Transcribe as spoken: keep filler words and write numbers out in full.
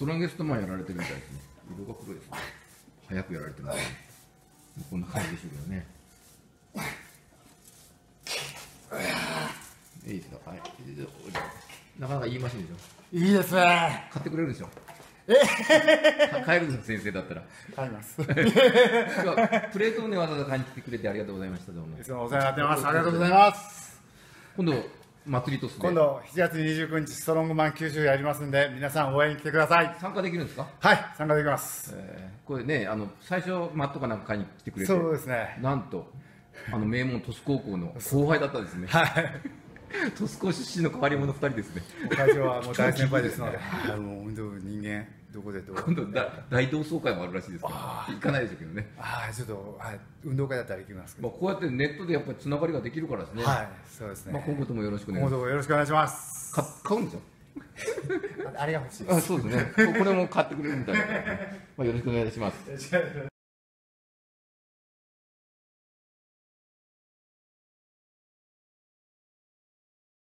トロンゲストマンやられてるみたいですね。色が黒いですね。早くやられてるんで、こんな感じでしょうけどね。いいですか。はい。なかなか言いませんでしょ。 いいですね。 買ってくれるでしょ。 え買えるんです先生だったら。 買います。 プレートをね、わざわざ買いに来てくれてありがとうございました。どうも。 いつもお世話になってます。ありがとうございます。 今度、祭りとす今度しちがつにじゅうくにちストロングマン九州やりますんで、皆さん応援に来てください。 参加できるんですか？ はい、参加できます。 えー、これね、あの最初マットかなんか買いに来てくれて、 そうですね。 なんとあの名門鳥栖高校の後輩だったんですね。 はい。 鳥栖高出身の変わり者ふたりですね。 会長はもう大先輩ですので、はい、もう本当人間どこでどう。 今度だ大同窓会もあるらしいですから、行かないでしょうけどね。 ああ、ちょっと、はい、運動会だったら行きますけど。 まあこうやってネットでやっぱりつながりができるからですね。 はい、そうですね。 まあ今後ともよろしくお願いします。 今後ともよろしくお願いします。 か買うんですよ。 あれが欲しいです。 あ、そうですね。これも買ってくれるみたいな。まあよろしくお願いします。